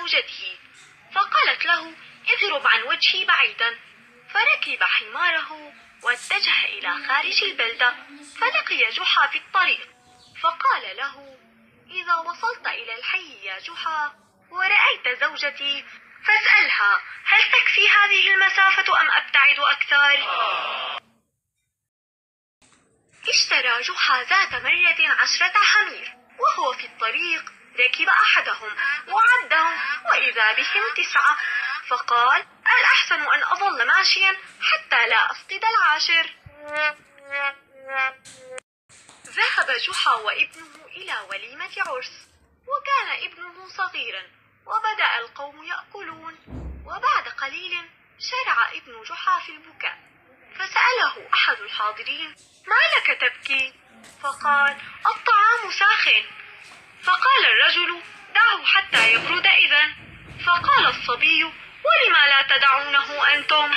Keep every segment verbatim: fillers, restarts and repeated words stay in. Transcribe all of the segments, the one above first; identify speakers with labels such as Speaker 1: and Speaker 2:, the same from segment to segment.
Speaker 1: زوجته، فقالت له: اضرب عن وجهي بعيدا. فركب حماره واتجه إلى خارج البلدة، فلقي جحا في الطريق، فقال له: إذا وصلت إلى الحي يا جحا ورأيت زوجتي فاسألها: هل تكفي هذه المسافة أم أبتعد أكثر؟ اشترى جحا ذات مرة عشرة حمير، وهو في الطريق ركب أحدهم وعدهم وإذا بهم تسعة، فقال: الأحسن أن أظل ماشيا حتى لا أفقد العاشر. ذهب جحا وابنه إلى وليمة عرس، وكان ابنه صغيرا، وبدأ القوم يأكلون، وبعد قليل شرع ابن جحا في البكاء، فسأله أحد الحاضرين: ما لك تبكي؟ فقال: الطعام ساخن. فقال الرجل: دعه حتى يبرد إذن. فقال الصبي: ولما لا تدعونه أنتم؟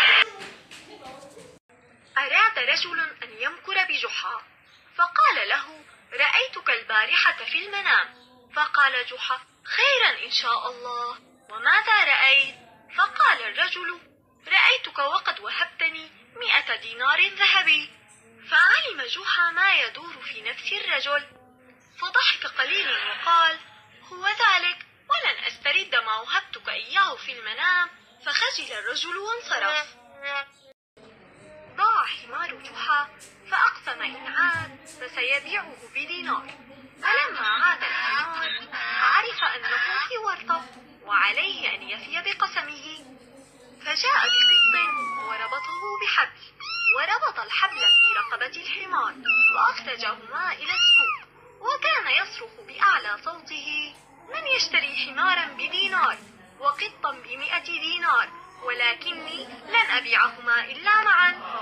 Speaker 1: أراد رجل أن يمكر بجحا، فقال له: رأيتك البارحة في المنام. فقال جحا: خيرا إن شاء الله، وماذا رأيت؟ فقال الرجل: رأيتك وقد وهبتني مئة دينار ذهبي. فعلم جحا ما يدور في نفس الرجل، فضحك قليلا وقال: هو ذلك، ولن أسترد ما وهبتك إياه في المنام. فخجل الرجل وانصرف. ضاع حمار جحا، فأقسم إن عاد فسيبيعه بدينار. فلما عاد الحمار عرف أنه في ورطة وعليه أن يفي بقسمه، فجاء بقط وربطه بحبل، وربط الحبل في رقبة الحمار وأخرجهما إلى السوق، وكان يصرخ بأعلى صوته: من يشتري حمارا بدينار وقطا بمئة دينار، ولكني لن أبيعهما إلا معا.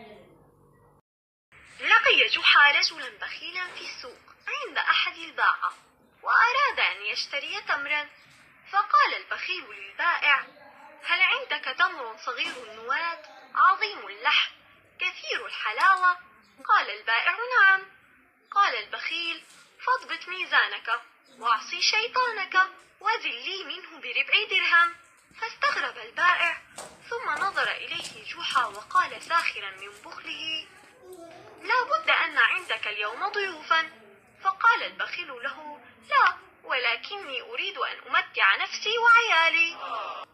Speaker 1: لقي جحا رجلا بخيلا في السوق عند أحد الباعة، وأراد أن يشتري تمرا، فقال البخيل للبائع: هل عندك تمر صغير النواة عظيم اللحم كثير الحلاوة؟ قال البائع: نعم. قال البخيل: فاضبط ميزانك واعصي شيطانك وزن لي منه بربع درهم. فاستغرب البائع، ثم نظر إليه جحا وقال ساخرا من بخله: لا بد أن عندك اليوم ضيوفا. فقال البخيل له: لا، ولكني أريد أن أمتع نفسي وعيالي.